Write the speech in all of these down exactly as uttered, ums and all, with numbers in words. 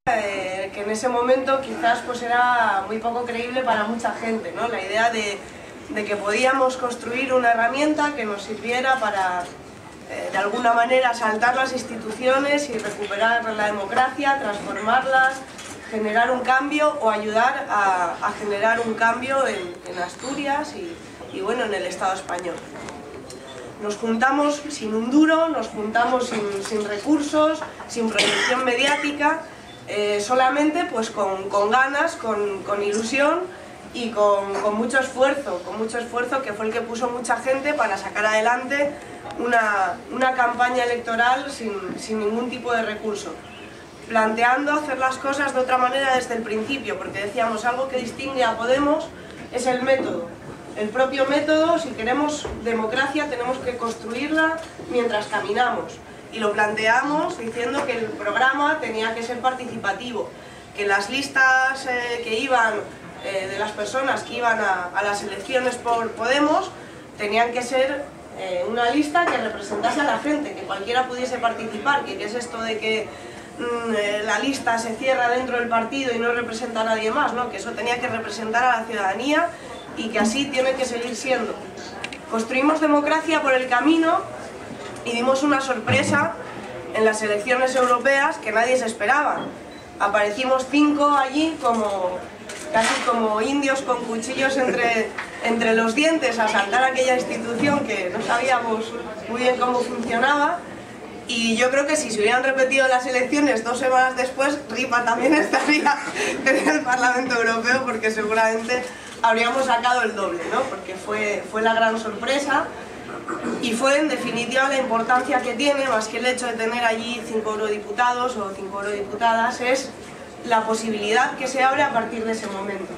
Eh, que en ese momento quizás pues era muy poco creíble para mucha gente, ¿no? La idea de, de que podíamos construir una herramienta que nos sirviera para eh, de alguna manera saltar las instituciones y recuperar la democracia, transformarlas, generar un cambio o ayudar a, a generar un cambio en, en Asturias y, y bueno, en el Estado español. Nos juntamos sin un duro, nos juntamos sin, sin recursos, sin proyección mediática, eh, solamente pues con, con ganas, con, con ilusión y con, con mucho esfuerzo, con mucho esfuerzo que fue el que puso mucha gente para sacar adelante una, una campaña electoral sin, sin ningún tipo de recurso, planteando hacer las cosas de otra manera desde el principio, porque decíamos algo que distingue a Podemos es el método. El propio método, si queremos democracia, tenemos que construirla mientras caminamos. Y lo planteamos diciendo que el programa tenía que ser participativo, que las listas eh, que iban, eh, de las personas que iban a, a las elecciones por Podemos, tenían que ser eh, una lista que representase a la gente, que cualquiera pudiese participar, que, que es esto de que mm, eh, la lista se cierra dentro del partido y no representa a nadie más, ¿no? Que eso tenía que representar a la ciudadanía y que así tiene que seguir siendo. Construimos democracia por el camino y dimos una sorpresa en las elecciones europeas que nadie se esperaba. Aparecimos cinco allí como, casi como indios con cuchillos entre, entre los dientes a asaltar aquella institución que no sabíamos muy bien cómo funcionaba. Y yo creo que si se hubieran repetido las elecciones dos semanas después, Ripa también estaría en el Parlamento Europeo, porque seguramente habríamos sacado el doble, ¿no? Porque fue, fue la gran sorpresa y fue en definitiva la importancia que tiene, más que el hecho de tener allí cinco eurodiputados o cinco eurodiputadas, es la posibilidad que se abre a partir de ese momento,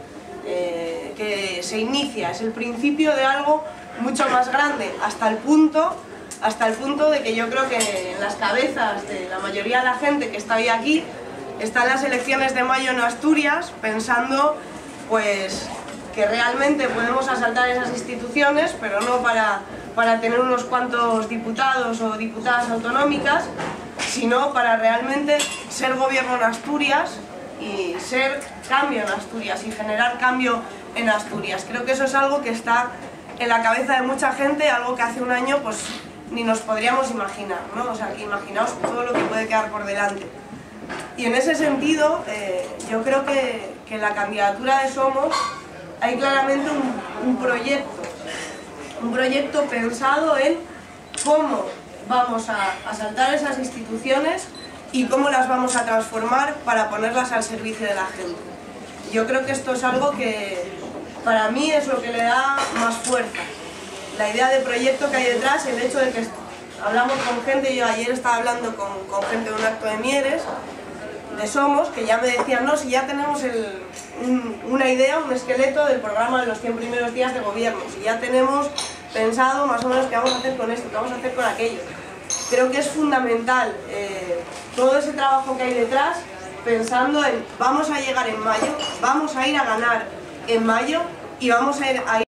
eh, que se inicia, es el principio de algo mucho más grande, hasta el punto hasta el punto de que yo creo que en las cabezas de la mayoría de la gente que está hoy aquí están las elecciones de mayo en Asturias pensando pues que realmente podemos asaltar esas instituciones, pero no para, para tener unos cuantos diputados o diputadas autonómicas, sino para realmente ser gobierno en Asturias y ser cambio en Asturias y generar cambio en Asturias. Creo que eso es algo que está en la cabeza de mucha gente, algo que hace un año pues ni nos podríamos imaginar, ¿no? O sea, que imaginaos todo lo que puede quedar por delante. Y en ese sentido, eh, yo creo que, que en la candidatura de Somos hay claramente un, un proyecto, un proyecto pensado en cómo vamos a asaltar esas instituciones y cómo las vamos a transformar para ponerlas al servicio de la gente. Yo creo que esto es algo que para mí es lo que le da más fuerza. La idea de proyecto que hay detrás, el hecho de que hablamos con gente, yo ayer estaba hablando con, con gente de un acto de Mieres, de Somos, que ya me decían, no, si ya tenemos el, un, una idea, un esqueleto del programa de los cien primeros días de gobierno, si ya tenemos pensado más o menos qué vamos a hacer con esto, qué vamos a hacer con aquello. Creo que es fundamental eh, todo ese trabajo que hay detrás, pensando en vamos a llegar en mayo, vamos a ir a ganar en mayo y vamos a ir a ir